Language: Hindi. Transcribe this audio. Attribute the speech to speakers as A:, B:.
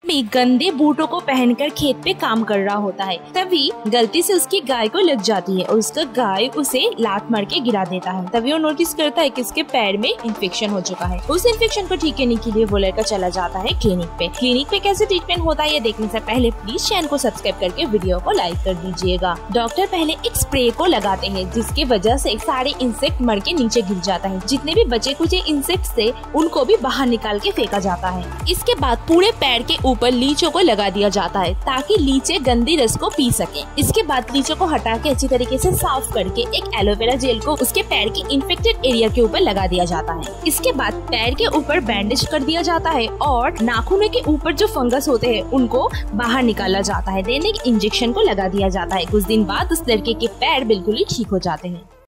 A: में गंदे बूटों को पहनकर खेत पे काम कर रहा होता है। तभी गलती से उसकी गाय को लग जाती है और उसका गाय उसे लात मार के गिरा देता है। तभी वो नोटिस करता है कि उसके पैर में इन्फेक्शन हो चुका है। उस इन्फेक्शन को ठीक करने के लिए वो लड़का चला जाता है क्लिनिक पे। क्लिनिक पे कैसे ट्रीटमेंट होता है ये देखने से पहले प्लीज चैनल को सब्सक्राइब करके वीडियो को लाइक कर दीजिएगा। डॉक्टर पहले एक स्प्रे को लगाते हैं जिसकी वजह से सारे इंसेक्ट मर के नीचे गिर जाता है। जितने भी बचे कुचे इंसेक्ट थे उनको भी बाहर निकाल के फेंका जाता है। इसके बाद पूरे पैर के ऊपर लीचों को लगा दिया जाता है ताकि लीचे गंदी रस को पी सके। इसके बाद लीचों को हटा के अच्छी तरीके से साफ करके एक एलोवेरा जेल को उसके पैर के इन्फेक्टेड एरिया के ऊपर लगा दिया जाता है। इसके बाद पैर के ऊपर बैंडेज कर दिया जाता है और नाखूनों के ऊपर जो फंगस होते हैं उनको बाहर निकाला जाता है। देन एक इंजेक्शन को लगा दिया जाता है। कुछ दिन बाद उस लड़के के पैर बिल्कुल ही ठीक हो जाते हैं।